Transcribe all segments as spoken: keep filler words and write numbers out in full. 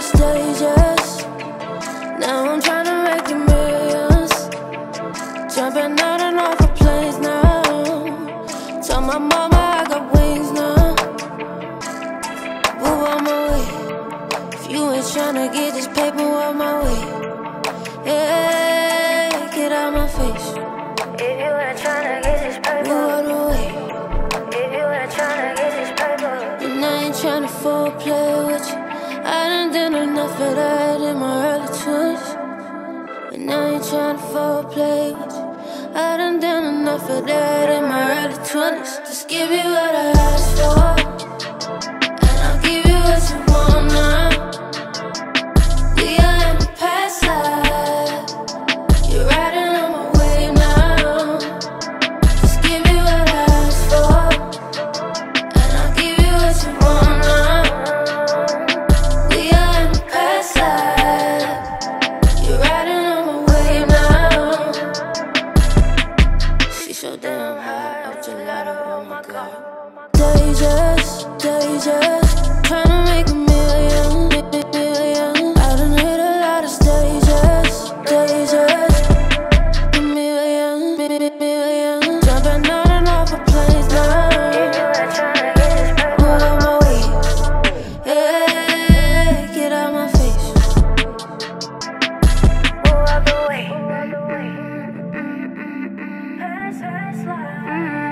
of stages. Now I'm trying to make the millions. Jumping out and off of planes now. Tell my mama I got wings now. Move on my way. If you ain't tryna get this paper on my way, yeah, get out my face. If you ain't tryna get this paper, move out the way. If you ain't tryna get this paper, and I ain't tryna foreplay with you. I done done enough of that in my early twenties. And I ain't tryna foreplay with you. I done done enough of that in my early twenties. Just give you what I asked for, and I'll give you what you want now. We are in the past life. You're riding on my wave now. Just give me what I asked for, and I'll give you what you want now. We are in the past life. You're riding on my wave now. She so damn high, up gelato, oh my god. Stages, stages, tryna make a million, million. I done hit a lot of stages, stages, a million, million. Jumping out and off of planes now. if you ain't tryna get this paper, Move on my way, yeah, get out my face. move out the way. Past, past life.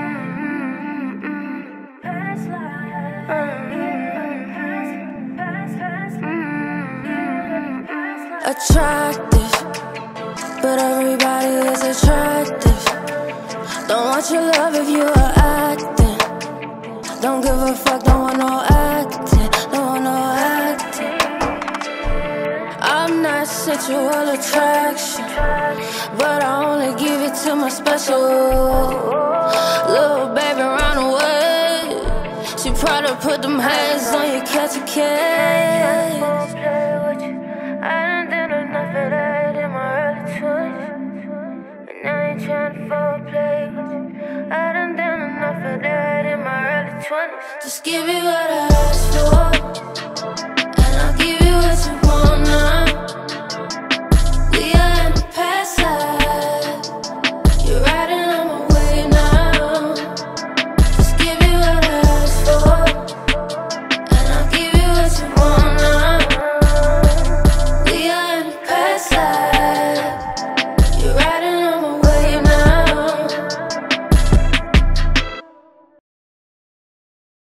Past life. Past, past, past life. Attractive, but everybody is attractive. Don't want your love if you are acting. Don't give a fuck, don't want no acting. Don't want no acting. I'm not sexual attraction, but I only give it to my special little baby, run away. She probably put them hands on you, catch a case. I done done enough of that in my early twenties, and I ain't tryna foreplay with you. I done done enough of that in my early twenties. Just give me what I asked for,